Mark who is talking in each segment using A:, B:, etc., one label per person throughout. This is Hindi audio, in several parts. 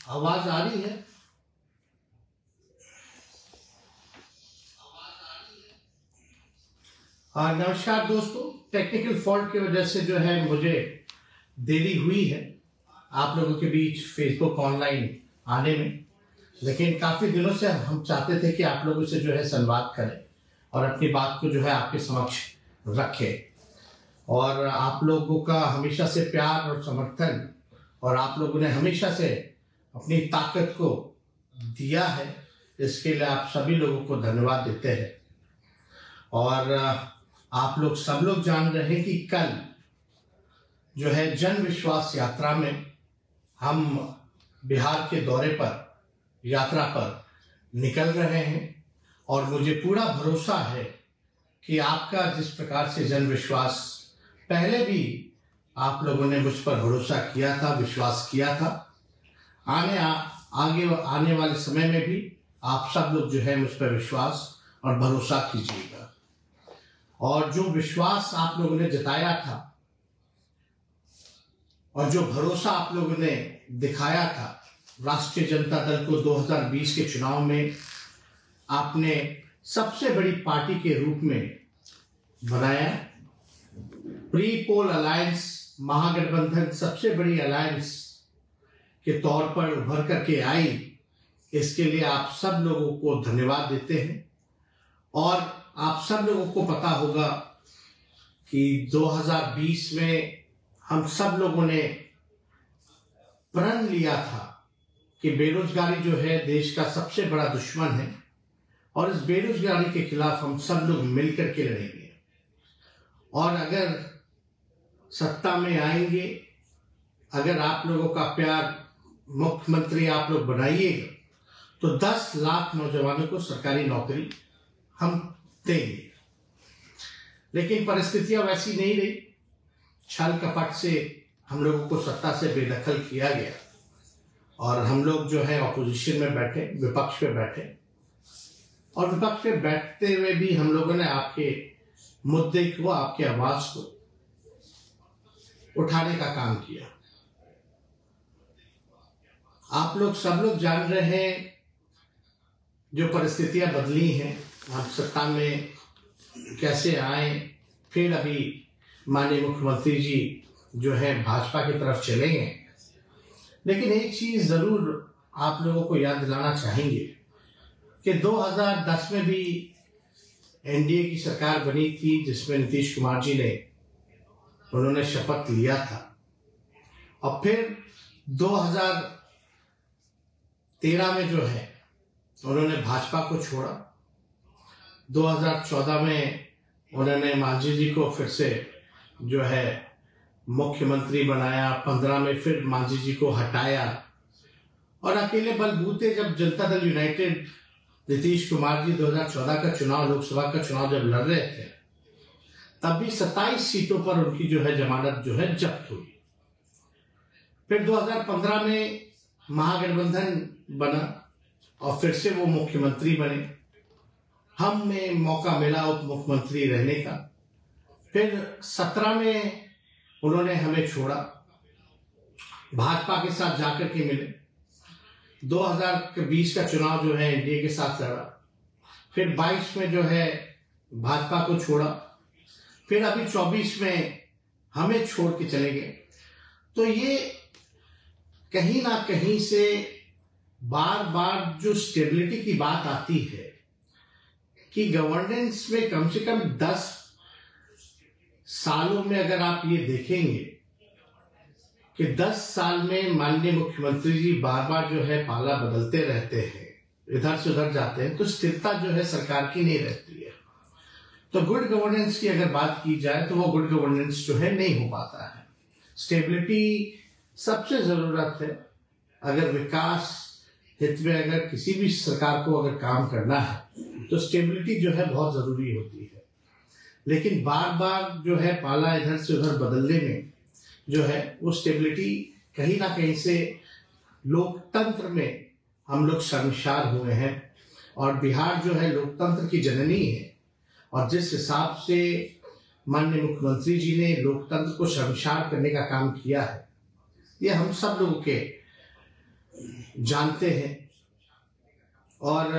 A: आवाज आ रही है? नमस्कार दोस्तों, टेक्निकल फॉल्ट की वजह से जो है मुझे देरी हुई है आप लोगों के बीच फेसबुक ऑनलाइन आने में। लेकिन काफी दिनों से हम चाहते थे कि आप लोगों से जो है संवाद करें और अपनी बात को जो है आपके समक्ष रखें। और आप लोगों का हमेशा से प्यार और समर्थन और आप लोगों ने हमेशा से अपनी ताकत को दिया है, इसके लिए आप सभी लोगों को धन्यवाद देते हैं। और आप लोग सब लोग जान रहे हैं कि कल जो है जन विश्वास यात्रा में हम बिहार के दौरे पर यात्रा पर निकल रहे हैं और मुझे पूरा भरोसा है कि आपका जिस प्रकार से जन विश्वास पहले भी आप लोगों ने मुझ पर भरोसा किया था, विश्वास किया था, आगे आने वाले समय में भी आप सब लोग जो है मुझ पर विश्वास और भरोसा कीजिएगा। और जो विश्वास आप लोगों ने जताया था और जो भरोसा आप लोगों ने दिखाया था राष्ट्रीय जनता दल को 2020 के चुनाव में आपने सबसे बड़ी पार्टी के रूप में बनाया। प्री पोल अलायंस महागठबंधन सबसे बड़ी अलायंस के तौर पर उभर करके आई, इसके लिए आप सब लोगों को धन्यवाद देते हैं। और आप सब लोगों को पता होगा कि 2020 में हम सब लोगों ने प्रण लिया था कि बेरोजगारी जो है देश का सबसे बड़ा दुश्मन है और इस बेरोजगारी के खिलाफ हम सब लोग मिलकर के लड़ेंगे। और अगर सत्ता में आएंगे, अगर आप लोगों का प्यार मुख्यमंत्री आप लोग बनाइएगा तो 10 लाख नौजवानों को सरकारी नौकरी हम देंगे। लेकिन परिस्थितियां वैसी नहीं रही, छल कपट से हम लोगों को सत्ता से बेदखल किया गया और हम लोग जो है ऑपोजिशन में बैठे, विपक्ष पे बैठे और विपक्ष पे बैठते हुए भी हम लोगों ने आपके मुद्दे को, आपके आवाज को उठाने का काम किया। आप लोग सब लोग जान रहे हैं जो परिस्थितियां बदली हैं, हम सत्ता में कैसे आए, फिर अभी माननीय मुख्यमंत्री जी जो है भाजपा की तरफ चले गए। लेकिन एक चीज जरूर आप लोगों को याद दिलाना चाहेंगे कि 2010 में भी एनडीए की सरकार बनी थी जिसमें नीतीश कुमार जी ने उन्होंने शपथ लिया था और फिर 2013 में जो है उन्होंने भाजपा को छोड़ा। 2014 में उन्होंने मांझी जी को फिर से जो है मुख्यमंत्री बनाया, 15 में फिर मांझी जी को हटाया और अकेले बलबूते जब जनता दल यूनाइटेड नीतीश कुमार जी 2014 का चुनाव, लोकसभा का चुनाव जब लड़ रहे थे तब भी 27 सीटों पर उनकी जो है जमानत जो है जब्त हुई। फिर 2015 में महागठबंधन बना और फिर से वो मुख्यमंत्री बने, हमें मौका मिला उप मुख्यमंत्री रहने का। फिर 17 में उन्होंने हमें छोड़ा, भाजपा के साथ जाकर के मिले, 2020 का चुनाव जो है एनडीए के साथ लड़ा, फिर 22 में जो है भाजपा को छोड़ा, फिर अभी 24 में हमें छोड़ के चले गए। तो ये कहीं ना कहीं से बार बार जो स्टेबिलिटी की बात आती है कि गवर्नेंस में कम से कम 10 सालों में अगर आप ये देखेंगे कि 10 साल में माननीय मुख्यमंत्री जी बार बार जो है पाला बदलते रहते हैं, इधर से उधर जाते हैं, तो स्थिरता जो है सरकार की नहीं रहती है। तो गुड गवर्नेंस की अगर बात की जाए तो वो गुड गवर्नेंस जो है नहीं हो पाता है। स्टेबिलिटी सबसे जरूरत है। अगर विकास हित में अगर किसी भी सरकार को अगर काम करना है तो स्टेबिलिटी जो है बहुत जरूरी होती है। लेकिन बार बार जो है पाला इधर से उधर बदलने में जो है वो स्टेबिलिटी कहीं ना कहीं से लोकतंत्र में हम लोग शर्मसार हुए हैं। और बिहार जो है लोकतंत्र की जननी है और जिस हिसाब से माननीय मुख्यमंत्री जी ने लोकतंत्र को शर्मसार करने का काम किया है, ये हम सब लोगों के जानते हैं। और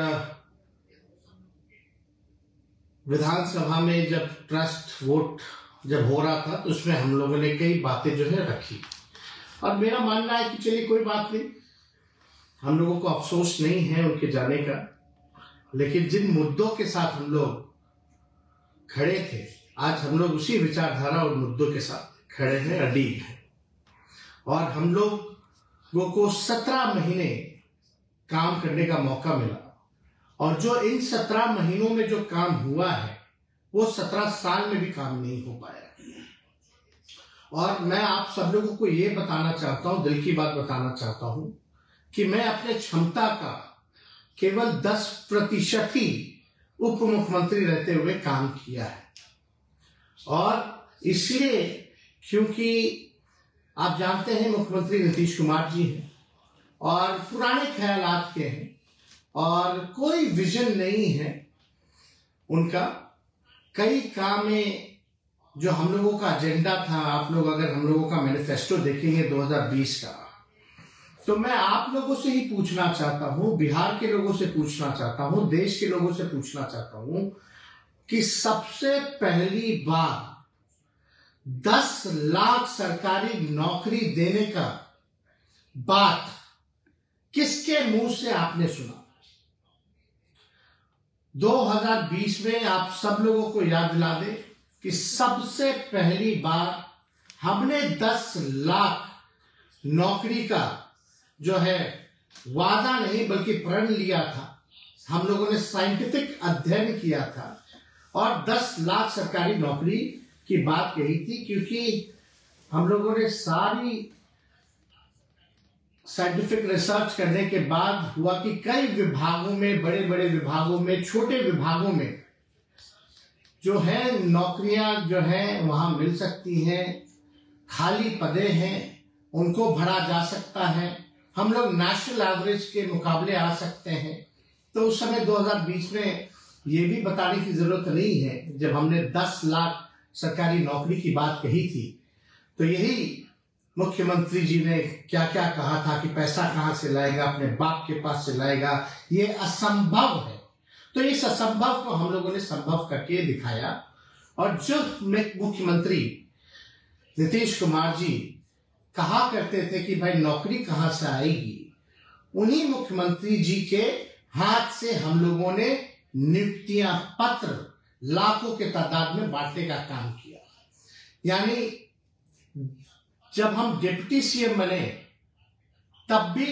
A: विधानसभा में जब ट्रस्ट वोट जब हो रहा था तो उसमें हम लोगों ने कई बातें जो है रखी, और मेरा मानना है कि चलिए कोई बात नहीं, हम लोगों को अफसोस नहीं है उनके जाने का, लेकिन जिन मुद्दों के साथ हम लोग खड़े थे, आज हम लोग उसी विचारधारा और मुद्दों के साथ खड़े हैं, अडिग हैं। और हम लोगों को 17 महीने काम करने का मौका मिला, और जो इन 17 महीनों में जो काम हुआ है वो 17 साल में भी काम नहीं हो पाया। और मैं आप सब लोगों को ये बताना चाहता हूं, दिल की बात बताना चाहता हूं, कि मैं अपने क्षमता का केवल 10% ही उप मुख्यमंत्री रहते हुए काम किया है। और इसलिए क्योंकि आप जानते हैं मुख्यमंत्री नीतीश कुमार जी हैं और पुराने ख्यालात के हैं और कोई विजन नहीं है उनका। कई कामें जो हम लोगों का एजेंडा था, आप लोग अगर हम लोगों का मैनिफेस्टो देखेंगे 2020 का, तो मैं आप लोगों से ही पूछना चाहता हूं, बिहार के लोगों से पूछना चाहता हूं, देश के लोगों से पूछना चाहता हूं कि सबसे पहली बार 10 लाख सरकारी नौकरी देने का बात किसके मुंह से आपने सुना? 2020 में आप सब लोगों को याद दिला दे कि सबसे पहली बार हमने 10 लाख नौकरी का जो है वादा नहीं बल्कि प्रण लिया था। हम लोगों ने साइंटिफिक अध्ययन किया था और 10 लाख सरकारी नौकरी की बात कही थी, क्योंकि हम लोगों ने सारी साइंटिफिक रिसर्च करने के बाद हुआ कि कई विभागों में, बड़े बड़े विभागों में, छोटे विभागों में जो है नौकरियां जो है वहां मिल सकती हैं, खाली पदे हैं, उनको भरा जा सकता है, हम लोग नेशनल एवरेज के मुकाबले आ सकते हैं। तो उस समय 2020 में ये भी बताने की जरूरत नहीं है, जब हमने 10 लाख सरकारी नौकरी की बात कही थी तो यही मुख्यमंत्री जी ने क्या क्या कहा था कि पैसा कहां से लाएगा, अपने बाप के पास से लाएगा, ये असंभव है। तो इस असंभव को हम लोगों ने संभव करके दिखाया। और जो मुख्यमंत्री नीतीश कुमार जी कहा करते थे कि भाई नौकरी कहां से आएगी, उन्हीं मुख्यमंत्री जी के हाथ से हम लोगों ने नियुक्तियां पत्र लाखों के तादाद में बांटने का काम किया। यानी जब हम डिप्टी सीएम बने तब भी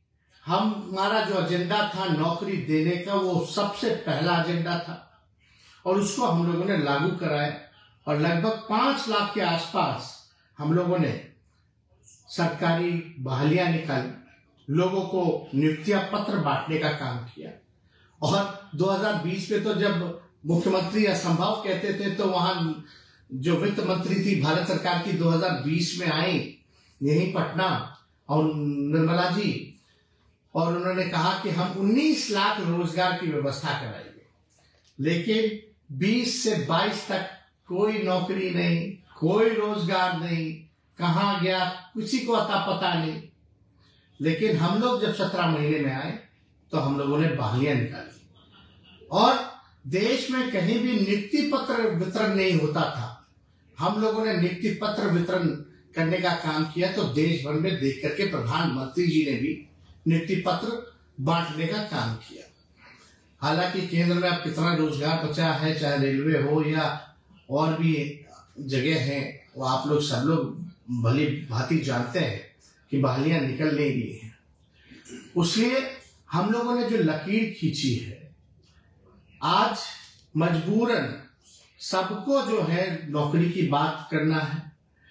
A: हमारा जो एजेंडा था नौकरी देने का, वो सबसे पहला एजेंडा था और उसको हम लोगों ने लागू कराया। और लगभग 5 लाख के आसपास हम लोगों ने सरकारी बहालियां निकाली, लोगों को नियुक्तियां पत्र बांटने का काम किया। और 2020 में तो जब मुख्यमंत्री असंभव कहते थे तो वहां जो वित्त मंत्री थी भारत सरकार की 2020 में आई यही पटना, और निर्मला जी, और उन्होंने कहा कि हम 19 लाख रोजगार की व्यवस्था कराएंगे। लेकिन 20 से 22 तक कोई नौकरी नहीं, कोई रोजगार नहीं, कहां गया किसी को अता पता नहीं। लेकिन हम लोग जब 17 महीने में आए तो हम लोगों ने बहालियां निकाली और देश में कहीं भी नियुक्ति पत्र वितरण नहीं होता था, हम लोगों ने नियुक्ति पत्र वितरण करने का काम किया। तो देश भर में देख करके प्रधानमंत्री जी ने भी नियुक्ति पत्र बांटने का काम किया। हालांकि केंद्र में अब कितना रोजगार बचा है, चाहे रेलवे हो या और भी जगह है, वो आप लोग सब लोग भली भांति जानते हैं कि बहालियां निकल नहीं रही है। उसलिए हम लोगों ने जो लकीर खींची है, आज मजबूरन सबको जो है नौकरी की बात करना है,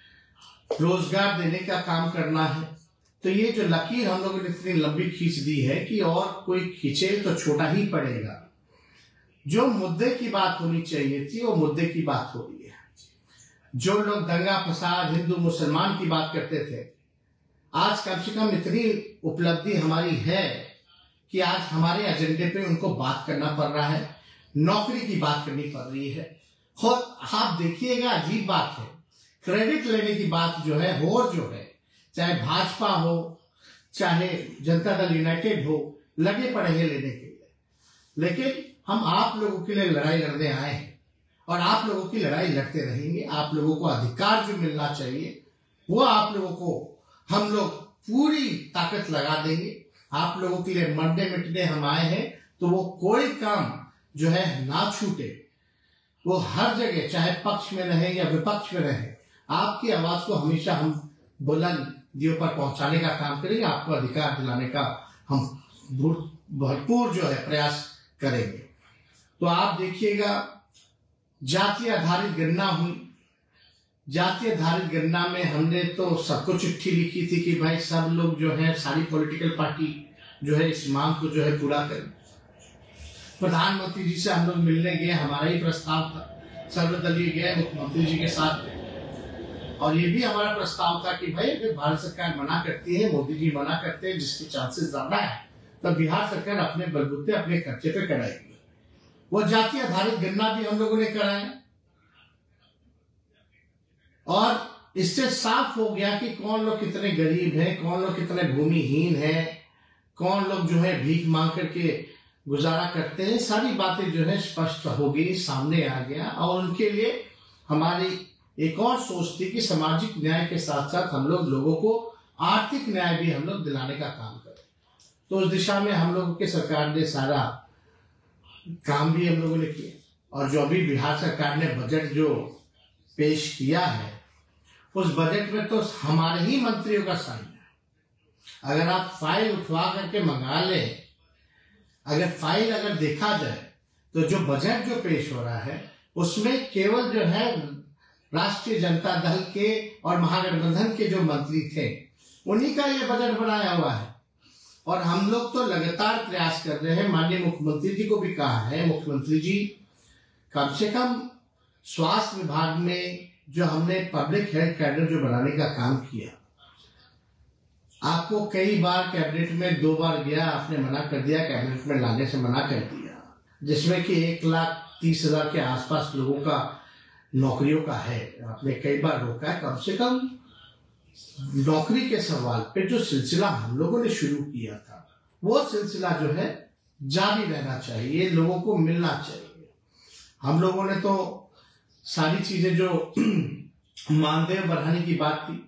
A: रोजगार देने का काम करना है। तो ये जो लकीर हम लोगों ने इतनी लंबी खींच दी है कि और कोई खींचे तो छोटा ही पड़ेगा। जो मुद्दे की बात होनी चाहिए थी वो मुद्दे की बात हो रही है। जो लोग दंगा फसाद हिंदू मुसलमान की बात करते थे, आज कम से कम इतनी उपलब्धि हमारी है कि आज हमारे एजेंडे पे उनको बात करना पड़ रहा है, नौकरी की बात करनी पड़ रही है। और आप देखिएगा अजीब बात है, क्रेडिट लेने की बात जो है, चाहे भाजपा हो, चाहे जनता दल यूनाइटेड हो, लगे पड़े हैं लेने के लिए। लेकिन हम आप लोगों के लिए लड़ाई लड़ने आए हैं और आप लोगों की लड़ाई लड़ते रहेंगे। आप लोगों को अधिकार जो मिलना चाहिए वो आप लोगों को हम लोग पूरी ताकत लगा देंगे। आप लोगों के लिए मरने मिटने हम आए हैं, तो वो कोई काम जो है ना छूटे। वो हर जगह, चाहे पक्ष में रहे या विपक्ष में रहे, आपकी आवाज को हमेशा हम बुलंदियों पर पहुंचाने का काम करेंगे। आपको अधिकार दिलाने का हम भरपूर जो है प्रयास करेंगे। तो आप देखिएगा, जाति आधारित गणना हुई। जाति आधारित गणना में हमने तो सबको चिट्ठी लिखी थी कि भाई सब लोग जो है, सारी पॉलिटिकल पार्टी जो है इस मांग को जो है पूरा करें। प्रधानमंत्री जी से हम लोग मिलने गए, हमारा ही प्रस्ताव था, सर्वदलीय गए, मुख्यमंत्री जी के साथ। और ये भी हमारा प्रस्ताव था कि भाई अगर भारत सरकार मना करती है, मोदी जी मना करते हैं, जिसके चांसेस ज्यादा है, तब बिहार सरकार अपने बलबूते अपने खर्चे पे कराएगी। वो जाति आधारित गणना भी हम लोगों ने कराया और इससे साफ हो गया कि कौन लोग कितने गरीब हैं, कौन लोग कितने भूमिहीन हैं, कौन लोग जो है भीख मांग करके गुजारा करते हैं। सारी बातें जो है स्पष्ट हो गई, सामने आ गया। और उनके लिए हमारी एक और सोच थी कि सामाजिक न्याय के साथ साथ हम लोग लोगों को आर्थिक न्याय भी हम लोग दिलाने का काम करें। तो उस दिशा में हम लोगों की सरकार ने सारा काम भी हम लोगों ने किया। और जो अभी बिहार सरकार ने बजट जो पेश किया है, उस बजट में तो हमारे ही मंत्रियों का साइन है। अगर आप फाइल उठवा करके मंगा लें, अगर देखा जाए तो जो बजट जो पेश हो रहा है उसमें केवल जो है राष्ट्रीय जनता दल के और महागठबंधन के जो मंत्री थे उन्हीं का ये बजट बनाया हुआ है। और हम लोग तो लगातार प्रयास कर रहे हैं। माननीय मुख्यमंत्री जी को भी कहा है, मुख्यमंत्री जी कम से कम स्वास्थ्य विभाग में जो हमने पब्लिक हेल्थ कैडर जो बनाने का काम किया, आपको कई बार कैबिनेट में 2 बार गया, आपने मना कर दिया, कैबिनेट में लाने से मना कर दिया, जिसमें कि 1,30,000 के आसपास लोगों का नौकरियों का है। आपने कई बार रोका है। कम से कम नौकरी के सवाल पे जो सिलसिला हम लोगों ने शुरू किया था, वो सिलसिला जो है जारी रहना चाहिए, लोगों को मिलना चाहिए। हम लोगों ने तो सारी चीजें जो मानदेय बढ़ाने की बात थी,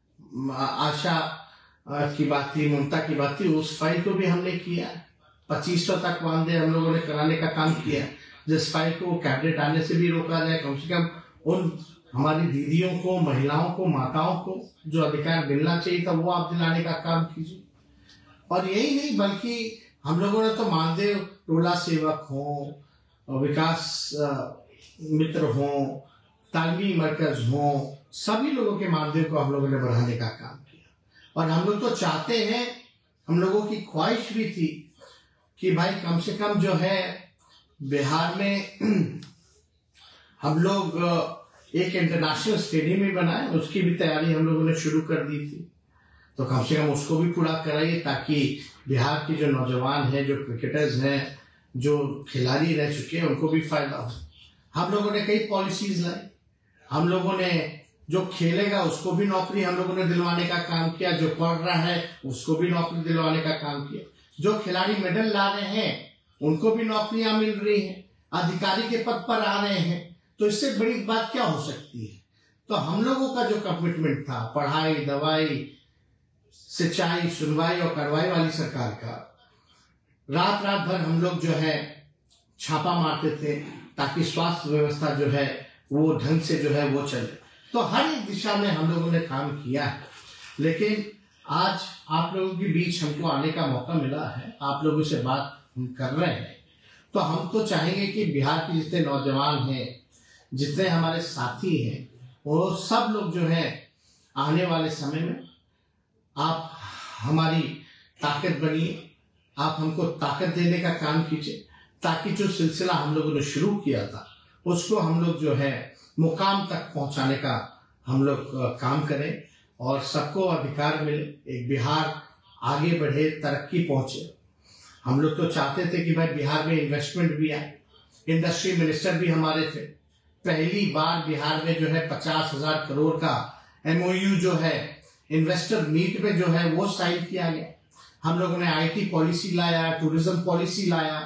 A: आशा की बात थी, ममता की बात थी, उस फाइल को भी हमने किया। 2500 तक मानदेय हम लोगों ने कराने का काम किया, जिस फाइल को कैबिनेट आने से भी रोका जाए। कम से कम उन हमारी दीदियों को, महिलाओं को, माताओं को जो अधिकार मिलना चाहिए था वो आप दिलाने का काम कीजिए। और यही नहीं बल्कि हम लोगों ने तो मानदेय टोला सेवक हो, विकास मित्र हो, तालमी मरकज हो, सभी लोगों के मानदेय को हम लोगों ने बढ़ाने का काम किया। और हम लोग तो चाहते हैं, हम लोगों की ख्वाहिश भी थी कि भाई कम से कम जो है बिहार में हम लोग एक इंटरनेशनल स्टेडियम भी बनाए, उसकी भी तैयारी हम लोगों ने शुरू कर दी थी। तो कम से कम उसको भी पूरा कराइए, ताकि बिहार के जो नौजवान हैं, जो क्रिकेटर्स हैं, जो खिलाड़ी रह चुके हैं, उनको भी फायदा हो। हम लोगों ने कई पॉलिसीज लाई। हम लोगों ने जो खेलेगा उसको भी नौकरी हम लोगों ने दिलवाने का काम किया, जो पढ़ रहा है उसको भी नौकरी दिलवाने का काम किया, जो खिलाड़ी मेडल ला रहे हैं उनको भी नौकरियां मिल रही हैं, अधिकारी के पद पर आ रहे हैं। तो इससे बड़ी बात क्या हो सकती है। तो हम लोगों का जो कमिटमेंट था, पढ़ाई, दवाई, सिंचाई, सुनवाई और कार्रवाई वाली सरकार का, रात रात भर हम लोग जो है छापा मारते थे, ताकि स्वास्थ्य व्यवस्था जो है वो ढंग से जो है वो चले। तो हर एक दिशा में हम लोगों ने काम किया है। लेकिन आज आप लोगों के बीच हमको आने का मौका मिला है, आप लोगों से बात हम कर रहे हैं। तो हम तो चाहेंगे कि बिहार के जितने नौजवान हैं, जितने हमारे साथी हैं, वो सब लोग जो है आने वाले समय में आप हमारी ताकत बनिए, आप हमको ताकत देने का काम कीजिए, ताकि जो सिलसिला हम लोगों ने शुरू किया था उसको हम लोग जो है मुकाम तक पहुंचाने का हम लोग काम करें और सबको अधिकार मिले, एक बिहार आगे बढ़े, तरक्की पहुंचे। हम लोग तो चाहते थे कि भाई बिहार में इन्वेस्टमेंट भी आए। इंडस्ट्री मिनिस्टर भी हमारे थे। पहली बार बिहार में जो है 50,000 करोड़ का MOU जो है इन्वेस्टर मीट में जो है वो साइन किया गया। हम लोगों ने IT पॉलिसी लाया, टूरिज्म पॉलिसी लाया,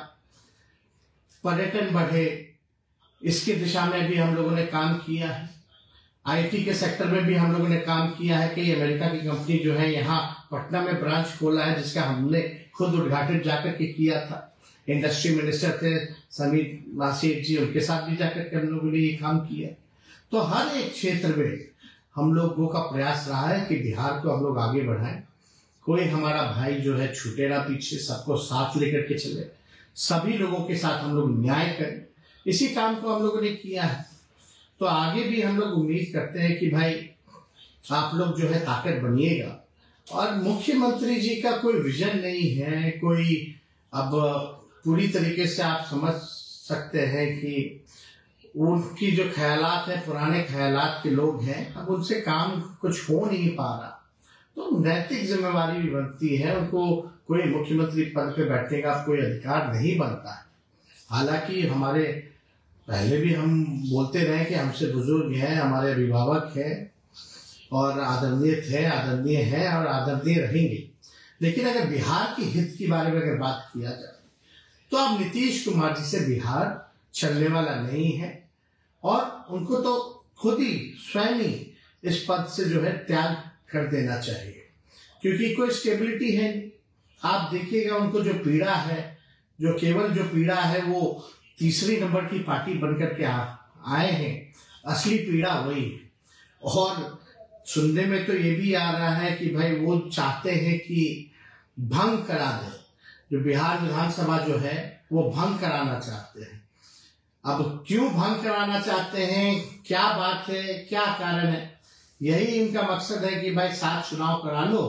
A: पर्यटन बढ़े, इसकी दिशा में भी हम लोगों ने काम किया है। IT के सेक्टर में भी हम लोगों ने काम किया है कि अमेरिका की कंपनी जो है यहाँ पटना में ब्रांच खोला है, जिसका हमने खुद उद्घाटन जाकर के किया था। इंडस्ट्री मिनिस्टर थे समीर नासिर जी, उनके साथ भी जाकर के हम लोगों ने ये काम किया। तो हर एक क्षेत्र में हम लोगों का प्रयास रहा है कि बिहार को हम लोग आगे बढ़ाएं। कोई हमारा भाई जो है छूटे ना पीछे, सबको साथ लेकर के चले, सभी लोगों के साथ हम लोग न्याय करें। इसी काम को हम लोगों ने किया है। तो आगे भी हम लोग उम्मीद करते हैं कि भाई आप लोग जो है ताकत बनिएगा। और मुख्यमंत्री जी का कोई विजन नहीं है, कोई अब पूरी तरीके से आप समझ सकते हैं कि उनकी जो ख्यालात है पुराने ख्यालात के लोग हैं, अब उनसे काम कुछ हो नहीं पा रहा। तो नैतिक जिम्मेवारी भी बनती है, उनको कोई मुख्यमंत्री पद पे बैठने का कोई अधिकार नहीं बनता है। हालांकि हमारे पहले भी हम बोलते रहे कि हमसे बुजुर्ग हैं, हमारे अभिभावक हैं और आदरणीय थे, आदरणीय हैं और आदरणीय रहेंगे। लेकिन अगर बिहार के हित के बारे में अगर बात किया जाए तो अब नीतीश कुमार जी से बिहार चलने वाला नहीं है और उनको तो खुद ही स्वयं ही इस पद से जो है त्याग कर देना चाहिए, क्योंकि कोई स्टेबिलिटी है नहीं। आप देखिएगा उनको जो पीड़ा है, जो केवल जो पीड़ा है वो तीसरी नंबर की पार्टी बनकर के आए हैं, असली पीड़ा वही है। और सुनने में तो ये भी आ रहा है कि भाई वो चाहते हैं कि भंग करा दे, जो बिहार विधानसभा जो है वो भंग कराना चाहते हैं। अब क्यों भंग कराना चाहते हैं, क्या बात है, क्या कारण है? यही इनका मकसद है कि भाई 7 चुनाव करा लो,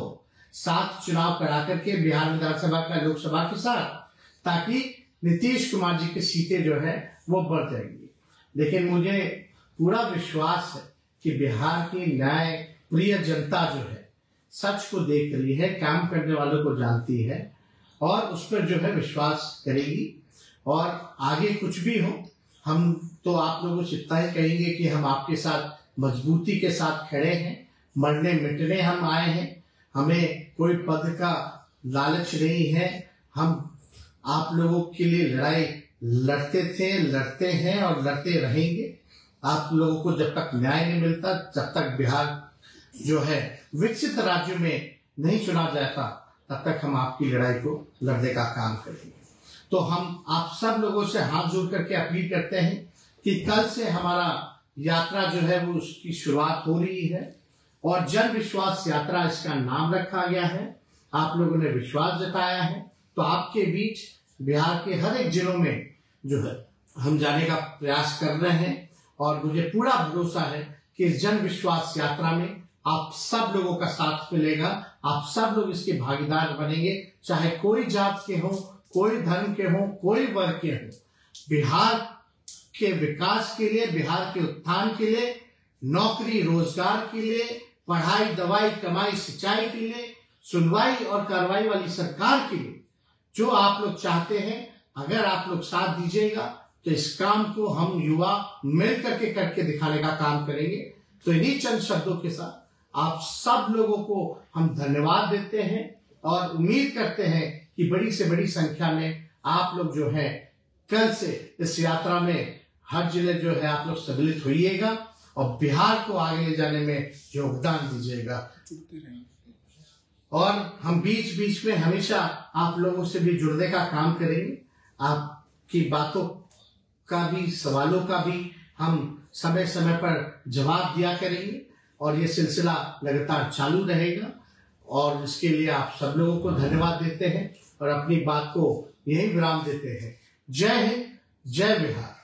A: 7 चुनाव करा करके बिहार विधानसभा का लोकसभा के साथ, ताकि नीतीश कुमार जी की सीटें जो है वो बढ़ जाएंगी। लेकिन मुझे पूरा विश्वास है कि बिहार की न्याय प्रिय जनता जो है सच को देख रही है, काम करने वालों को जानती है और उस पर जो है विश्वास करेगी। और आगे कुछ भी हो, हम तो आप लोगों से इतना ही कहेंगे कि हम आपके साथ मजबूती के साथ खड़े हैं, मरने मिटने हम आए हैं। हमें कोई पद का लालच नहीं है, हम आप लोगों के लिए लड़ाई लड़ते थे, लड़ते हैं और लड़ते रहेंगे। आप लोगों को जब तक न्याय नहीं मिलता, जब तक बिहार जो है विकसित राज्यों में नहीं चुना जाता, तब तक हम आपकी लड़ाई को लड़ने का काम करेंगे। तो हम आप सब लोगों से हाथ जोड़ करके अपील करते हैं कि कल से हमारा यात्रा जो है वो उसकी शुरुआत हो रही है और जन विश्वास यात्रा इसका नाम रखा गया है। आप लोगों ने विश्वास जताया है, तो आपके बीच बिहार के हर एक जिलों में जो है हम जाने का प्रयास कर रहे हैं। और मुझे पूरा भरोसा है कि इस जन विश्वास यात्रा में आप सब लोगों का साथ मिलेगा, आप सब लोग इसके भागीदार बनेंगे, चाहे कोई जात के हो, कोई धर्म के हो, कोई वर्ग के हो। बिहार के विकास के लिए, बिहार के उत्थान के लिए, नौकरी रोजगार के लिए, पढ़ाई दवाई कमाई सिंचाई के लिए, सुनवाई और कार्रवाई वाली सरकार के लिए जो आप लोग चाहते हैं, अगर आप लोग साथ दीजिएगा तो इस काम को हम युवा मिल करके करके दिखाने का काम करेंगे। तो इन्हीं चंद शब्दों के साथ आप सब लोगों को हम धन्यवाद देते हैं और उम्मीद करते हैं कि बड़ी से बड़ी संख्या में आप लोग जो है कल से इस यात्रा में हर जिले जो है आप लोग सम्मिलित होइएगा और बिहार को आगे ले जाने में योगदान दीजिएगा। और हम बीच बीच में हमेशा आप लोगों से भी जुड़ने का काम करेंगे, आपकी बातों का भी, सवालों का भी हम समय समय पर जवाब दिया करेंगे और ये सिलसिला लगातार चालू रहेगा। और इसके लिए आप सब लोगों को धन्यवाद देते हैं और अपनी बात को यही विराम देते हैं। जय हिंद, जय बिहार।